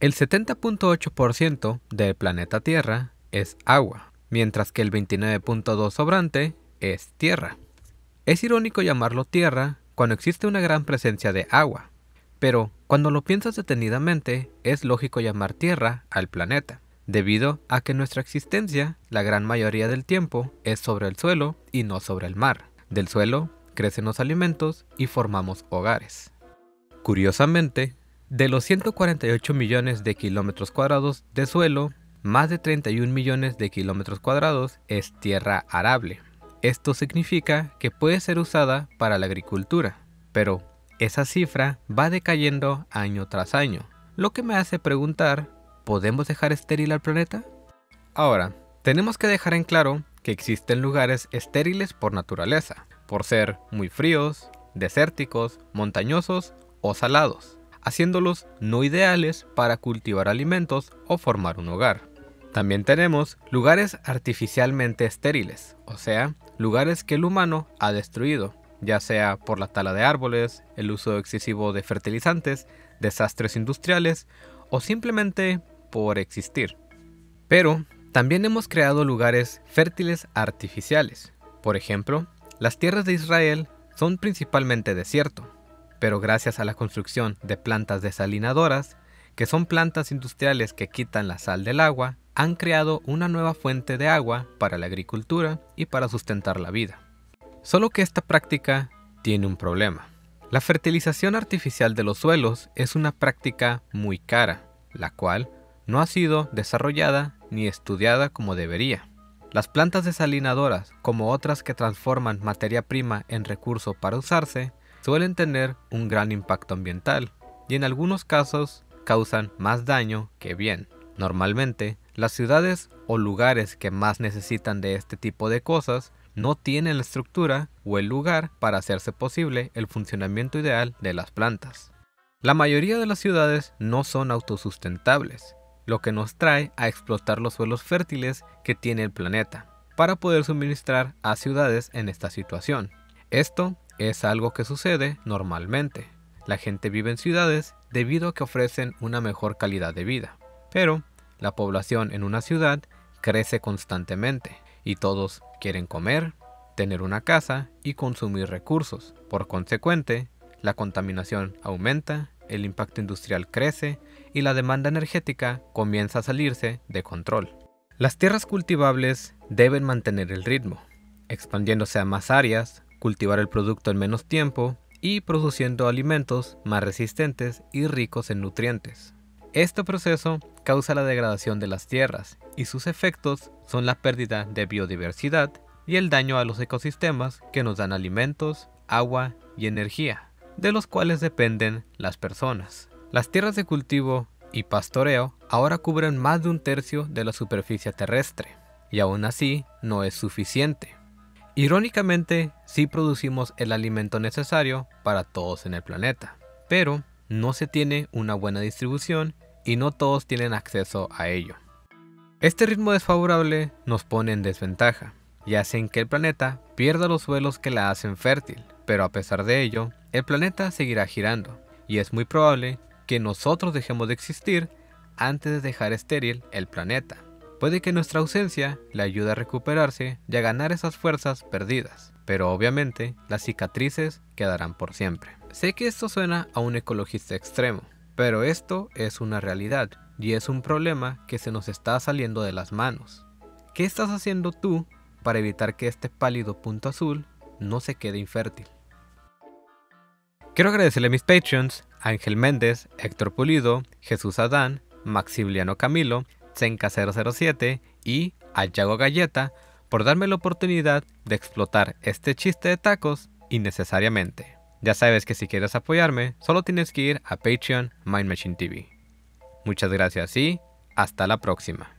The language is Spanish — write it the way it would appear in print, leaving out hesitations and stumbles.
El 70.8% del planeta Tierra es agua, mientras que el 29.2% sobrante es tierra. Es irónico llamarlo tierra cuando existe una gran presencia de agua, pero cuando lo piensas detenidamente, es lógico llamar tierra al planeta, debido a que nuestra existencia, la gran mayoría del tiempo, es sobre el suelo y no sobre el mar. Del suelo crecen los alimentos y formamos hogares. Curiosamente, de los 148 millones de kilómetros cuadrados de suelo, más de 31 millones de kilómetros cuadrados es tierra arable. Esto significa que puede ser usada para la agricultura, pero esa cifra va decayendo año tras año, lo que me hace preguntar, ¿podemos dejar estéril al planeta? Ahora, tenemos que dejar en claro que existen lugares estériles por naturaleza, por ser muy fríos, desérticos, montañosos o salados, haciéndolos no ideales para cultivar alimentos o formar un hogar. También tenemos lugares artificialmente estériles, o sea, lugares que el humano ha destruido, ya sea por la tala de árboles, el uso excesivo de fertilizantes, desastres industriales o simplemente por existir. Pero también hemos creado lugares fértiles artificiales. Por ejemplo, las tierras de Israel son principalmente desierto, pero gracias a la construcción de plantas desalinadoras, que son plantas industriales que quitan la sal del agua, han creado una nueva fuente de agua para la agricultura y para sustentar la vida. Solo que esta práctica tiene un problema. La fertilización artificial de los suelos es una práctica muy cara, la cual no ha sido desarrollada ni estudiada como debería. Las plantas desalinadoras, como otras que transforman materia prima en recurso para usarse, suelen tener un gran impacto ambiental y en algunos casos causan más daño que bien. Normalmente, las ciudades o lugares que más necesitan de este tipo de cosas no tienen la estructura o el lugar para hacerse posible el funcionamiento ideal de las plantas. La mayoría de las ciudades no son autosustentables, lo que nos trae a explotar los suelos fértiles que tiene el planeta para poder suministrar a ciudades en esta situación. Esto es algo que sucede normalmente. La gente vive en ciudades debido a que ofrecen una mejor calidad de vida, pero la población en una ciudad crece constantemente y todos quieren comer, tener una casa y consumir recursos. Por consecuente, la contaminación aumenta, el impacto industrial crece y la demanda energética comienza a salirse de control. Las tierras cultivables deben mantener el ritmo, expandiéndose a más áreas, cultivar el producto en menos tiempo y produciendo alimentos más resistentes y ricos en nutrientes. Este proceso causa la degradación de las tierras y sus efectos son la pérdida de biodiversidad y el daño a los ecosistemas que nos dan alimentos, agua y energía, de los cuales dependen las personas. Las tierras de cultivo y pastoreo ahora cubren más de un tercio de la superficie terrestre y aún así no es suficiente. Irónicamente, sí producimos el alimento necesario para todos en el planeta, pero no se tiene una buena distribución y no todos tienen acceso a ello. Este ritmo desfavorable nos pone en desventaja y hace que el planeta pierda los suelos que la hacen fértil, pero a pesar de ello, el planeta seguirá girando y es muy probable que nosotros dejemos de existir antes de dejar estéril el planeta. Puede que nuestra ausencia le ayude a recuperarse y a ganar esas fuerzas perdidas, pero obviamente las cicatrices quedarán por siempre. Sé que esto suena a un ecologista extremo, pero esto es una realidad y es un problema que se nos está saliendo de las manos. ¿Qué estás haciendo tú para evitar que este pálido punto azul no se quede infértil? Quiero agradecerle a mis Patreons, Ángel Méndez, Héctor Pulido, Jesús Adán, Maximiliano Camilo, Zenka007 y a Yago Galleta por darme la oportunidad de explotar este chiste de tacos innecesariamente. Ya sabes que si quieres apoyarme, solo tienes que ir a Patreon Mind Machine TV. Muchas gracias y hasta la próxima.